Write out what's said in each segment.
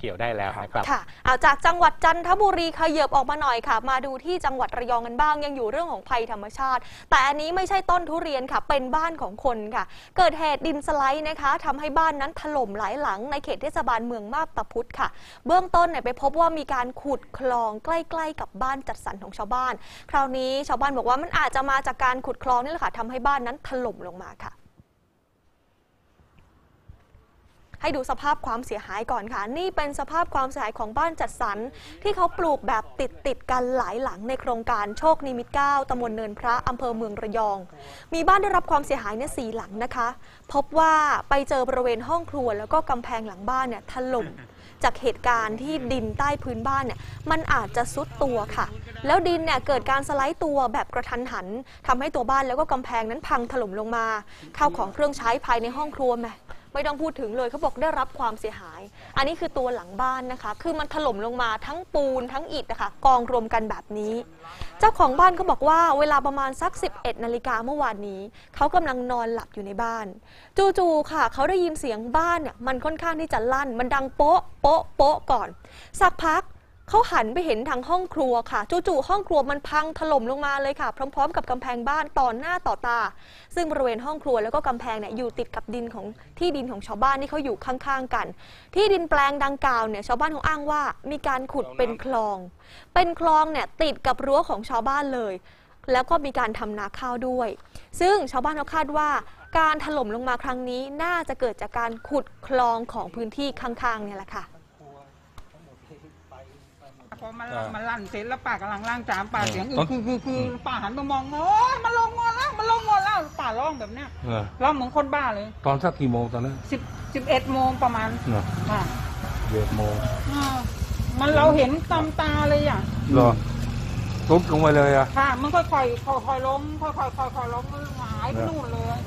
กี่ยวได้แล้วนะครับค่ะเอาจากจังหวัดจันทบุรีขยับออกมาหน่อยค่ะมาดูที่จังหวัดระยองกันบ้างยังอยู่เรื่องของภัยธรรมชาติแต่อันนี้ไม่ใช่ต้นทุเรียนค่ะเป็นบ้านของคนค่ะเกิดเหตุดินสไลด์นะคะทำให้บ้านนั้นถล่มหลายหลังในเขตเทศบาลเมืองมาบตาพุธค่ะเบื้องต้นไปพบว่ามีการขุดคลองใกล้ๆกับบ้านจัดสรรของชาวบ้านคราวนี้ชาวบ้านบอกว่ามันอาจจะมาจากการขุดคลองนี่แหละค่ะทำให้บ้านนั้นถล่มลงมาค่ะให้ดูสภาพความเสียหายก่อนค่ะนี่เป็นสภาพความเสียหายของบ้านจัดสรรที่เขาปลูกแบบติดกันหลายหลังในโครงการโชคนิมิต 9 ตำบลเนินพระอำเภอเมืองระยองมีบ้านได้รับความเสียหายเนี่ย4 หลังนะคะพบว่าไปเจอบริเวณห้องครัวแล้วก็กำแพงหลังบ้านเนี่ยถล่มจากเหตุการณ์ที่ดินใต้พื้นบ้านเนี่ยมันอาจจะซุดตัวค่ะแล้วดินเนี่ยเกิดการสไลด์ตัวแบบกระทันหันทำให้ตัวบ้านแล้วก็กำแพงนั้นพังถล่มลงมาข้าวของเครื่องใช้ภายในห้องครัวไม่ต้องพูดถึงเลยเขาบอกได้รับความเสียหายอันนี้คือตัวหลังบ้านนะคะคือมันถล่มลงมาทั้งปูนทั้งอิฐนะคะกองรวมกันแบบนี้เจ้าของบ้านเขาบอกว่าเวลาประมาณสัก 11 นาฬิกาเมื่อวานนี้เขากำลังนอนหลับอยู่ในบ้านจู่ๆค่ะเขาได้ยินเสียงบ้านเนี่ยมันค่อนข้างที่จะลั่นมันดังโป๊ะโป๊ะโป๊ะก่อนสักพักเขาหันไปเห็นทางห้องครัวค่ะจู่ๆห้องครัวมันพังถล่มลงมาเลยค่ะพร้อมๆกับกำแพงบ้านต่อหน้าต่อตาซึ่งบริเวณห้องครัวแล้วก็กำแพงเนี่ยอยู่ติดกับดินของที่ดินของชาวบ้านที่เขาอยู่ข้างๆกันที่ดินแปลงดังกล่าวเนี่ยชาวบ้านเขาอ้างว่ามีการขุดเป็นคลองเนี่ยติดกับรั้วของชาวบ้านเลยแล้วก็มีการทำนาข้าวด้วยซึ่งชาวบ้านเขาคาดว่าการถล่มลงมาครั้งนี้น่าจะเกิดจากการขุดคลองของพื้นที่ข้างๆเนี่ยแหละค่ะพอมันลั่นเสร็จแล้วป้ากำลังล้างจานป้าเสียงคือป้าหันมามองโอ้ยมันลงงอนแล้วป้าร้องแบบเนี้ยร้องเหมือนคนบ้าเลยตอนสักกี่โมงตอนนั้น 11 โมงประมาณ 11 โมงมันเราเห็นตามตาเลยอ่ะหรอทุบลงไปเลยอ่ะค่ะมันค่อยล้มค่อยล้มหายไปนู่นเลย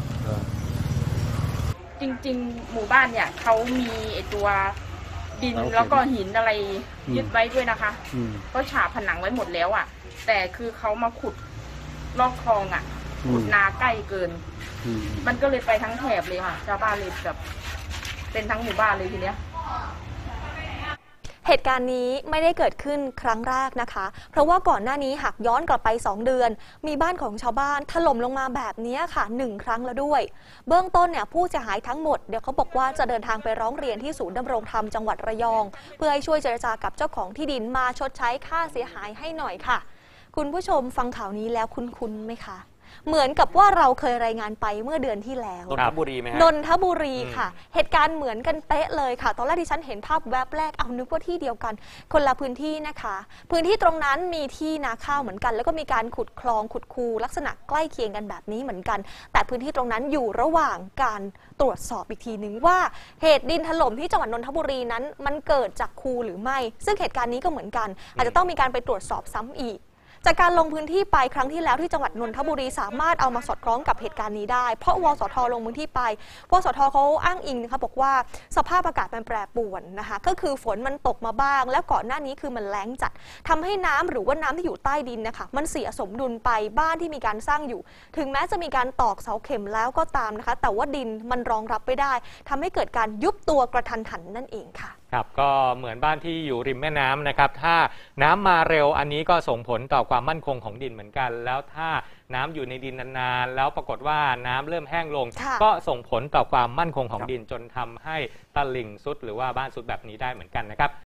จริงๆหมู่บ้านเนี่ยเขามีตัวดินแล้วก็หินอะไรยึดไว้ด้วยนะคะก็ฉาบผนังไว้หมดแล้วอ่ะแต่คือเขามาขุดลอกคลองอ่ะขุดนาใกล้เกินมันก็เลยไปทั้งแถบเลยค่ะชาวบ้านเลยแบบเป็นทั้งหมู่บ้านเลยทีเนี้ยเหตุการณ์นี้ไม่ได้เกิดขึ้นครั้งแรกนะคะเพราะว่าก่อนหน้านี้หากย้อนกลับไป2 เดือนมีบ้านของชาวบ้านถล่มลงมาแบบนี้ค่ะ1 ครั้งแล้วด้วยเบื้องต้นเนี่ยผู้เสียหายทั้งหมดเดี๋ยวเขาบอกว่าจะเดินทางไปร้องเรียนที่ศูนย์ดำรงธรรมจังหวัดระยองเพื่อให้ช่วยเจรจากับเจ้าของที่ดินมาชดใช้ค่าเสียหายให้หน่อยค่ะคุณผู้ชมฟังข่าวนี้แล้วคุ้นๆไหมคะเหมือนกับว่าเราเคยรายงานไปเมื่อเดือนที่แล้วนนทบุรีไหมฮะนนทบุรีค่ะเหตุการณ์เหมือนกันเป๊ะเลยค่ะตอนแรกที่ฉันเห็นภาพแวบแรกเอานึกว่าที่เดียวกันคนละพื้นที่นะคะพื้นที่ตรงนั้นมีที่นาข้าวเหมือนกันแล้วก็มีการขุดคลองขุดคูลักษณะใกล้เคียงกันแบบนี้เหมือนกันแต่พื้นที่ตรงนั้นอยู่ระหว่างการตรวจสอบอีกทีหนึ่งว่าเหตุดินถล่มที่จังหวัดนนทบุรีนั้นมันเกิดจากคูหรือไม่ซึ่งเหตุการณ์นี้ก็เหมือนกันอาจจะต้องมีการไปตรวจสอบซ้ำอีกจากการลงพื้นที่ไปครั้งที่แล้วที่จังหวัดนนทบุรีสามารถเอามาสอดคล้องกับเหตุการณ์นี้ได้เพราะวสท.ลงพื้นที่ไปวสท.เขาอ้างอิงนะคะบอกว่าสภาพอากาศมันแปรปรวนนะคะก็คือฝนมันตกมาบ้างแล้วก่อนหน้านี้คือมันแล้งจัดทำให้น้ำหรือว่าน้ำที่อยู่ใต้ดินนะคะมันเสียสมดุลไปบ้านที่มีการสร้างอยู่ถึงแม้จะมีการตอกเสาเข็มแล้วก็ตามนะคะแต่ว่าดินมันรองรับไม่ได้ทำให้เกิดการยุบตัวกระทันหันนั่นเองค่ะครับก็เหมือนบ้านที่อยู่ริมแม่น้ำนะครับถ้าน้ำมาเร็วอันนี้ก็ส่งผลต่อความมั่นคงของดินเหมือนกันแล้วถ้าน้ำอยู่ในดินนานๆแล้วปรากฏว่าน้ำเริ่มแห้งลงก็ส่งผลต่อความมั่นคงของดินจนทำให้ตลิ่งซุดหรือว่าบ้านซุดแบบนี้ได้เหมือนกันนะครับ